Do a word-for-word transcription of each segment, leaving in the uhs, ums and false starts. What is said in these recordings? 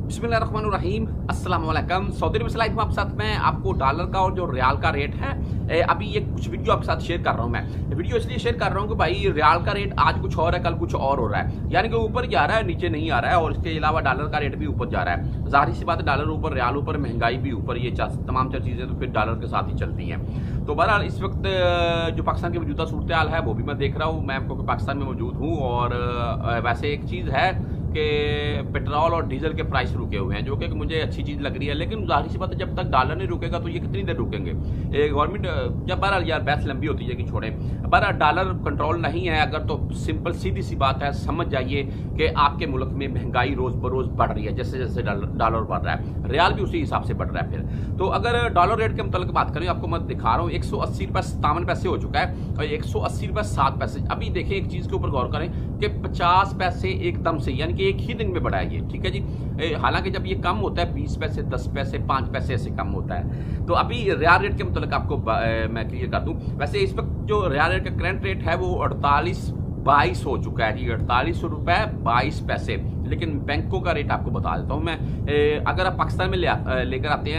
बिस्मिल्लाहिर्रहमानिर्रहीम, अस्सलाम वालेकुम। सऊदी अरब से लाइव आपके साथ में आपको डॉलर का और जो रियाल का रेट है ए, अभी ये कुछ वीडियो आपके साथ शेयर कर रहा हूँ। मैं वीडियो इसलिए शेयर कर रहा हूँ कि भाई रियाल का रेट आज कुछ और है, कल कुछ और हो रहा है, यानी कि ऊपर जा रहा है नीचे नहीं आ रहा है। और इसके अलावा डॉलर का रेट भी ऊपर जा रहा है। जाहिर सी बात है, डॉलर ऊपर, रियाल ऊपर, महंगाई भी ऊपर, ये तमाम चार चीजें तो फिर डॉलर के साथ ही चलती हैं। तो बहरहाल इस वक्त जो पाकिस्तान की मौजूदा सूरत हाल है वो भी मैं देख रहा हूँ। मैं आपको पाकिस्तान में मौजूद हूँ और वैसे एक चीज़ है कि पेट्रोल और डीजल के प्राइस रुके हुए हैं, जो कि मुझे अच्छी चीज़ लग रही है। लेकिन जाहिर सी बात है, जब तक डॉलर नहीं रुकेगा तो ये कितनी देर रुकेंगे। गवर्नमेंट जब बहरहाल यार बहस लंबी होती है कि छोड़ें, बहरहाल डॉलर कंट्रोल नहीं है अगर, तो सिंपल सीधी सी बात है, समझ जाइए कि आपके मुल्क में महंगाई रोज बरोज बढ़ रही है। जैसे जैसे डॉलर बढ़ रहा है, रियाल भी उसी हिसाब से बढ़ रहा है। फिर तो अगर डॉलर रेट के मुताबिक बात करें, आपको मैं दिखा रहा हूँ एक सौ अस्सी रुपये सत्तावन पैसे हो चुका है और एक सौ अस्सी रुपये सात पैसे। अभी देखें, एक चीज़ के ऊपर गौर करें कि पचास पैसे एकदम से, यानी कि एक ही दिन में बढ़ा है ये, ठीक है जी। हालांकि जब ये कम होता है बीस पैसे, दस पैसे, पाँच पैसे ऐसे कम होता है। तो अभी रियाल रेट के मुताबिक आपको मैं क्लियर कर दूं, वैसे इस वक्त जो रियाल रेट का करंट रेट है वो अड़तालीस बाईस हो चुका है जी, अड़तालीस रुपए बाईस पैसे। लेकिन बैंकों का रेट आपको बता देता हूँ मैं। ए, अगर आप पाकिस्तान में ले लेकर आते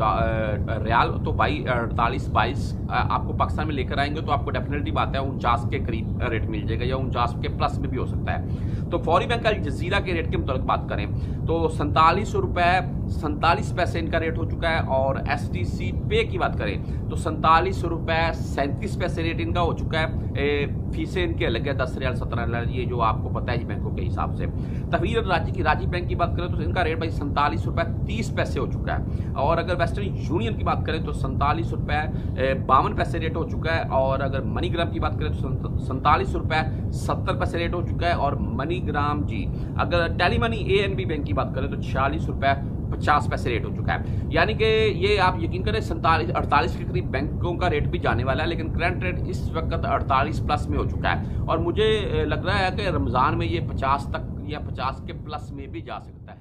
हैं रियाल, तो भाई अड़तालीस बाईस आपको पाकिस्तान में लेकर आएंगे तो आपको डेफिनेटली बात है उनचास के करीब रेट मिल जाएगा, या उनचास के प्लस में भी हो सकता है। तो फौरी बैंक अल जजीरा के रेट के मुताबिक बात करें तो सैंतालीस रुपये सैंतालीस पैसे इनका रेट हो चुका है। और एस टी सी पे की बात करें तो सैंतालीस रुपये सैंतीस पैसे रेट इनका हो चुका है। फीसें इनके अलग है, दस रियाल सत्रह रियाल, ये जो आपको पता है जी बैंकों के हिसाब से। तहवीर राज्य की राज्य बैंक की बात करें तो इनका रेट भाई सैंतालीस रुपये तीस पैसे हो चुका है। और अगर वेस्टर्न यूनियन की बात करें तो सैंतालीस रुपये बावन पैसे रेट हो चुका है। और अगर मनीग्राम की बात करें तो सैंतालीस रुपये सत्तर पैसे रेट हो चुका है। और मनीग्राम जी, अगर Telemoney A N B bank की बात करें तो छियालीस रुपये पचास पैसे रेट हो चुका है। यानी कि ये आप यकीन करें सैंतालीस अड़तालीस के करीब बैंकों का रेट भी जाने वाला है। लेकिन करंट रेट इस वक्त अड़तालीस प्लस में हो चुका है और मुझे लग रहा है कि रमज़ान में ये पचास तक या पचास के प्लस में भी जा सकता है।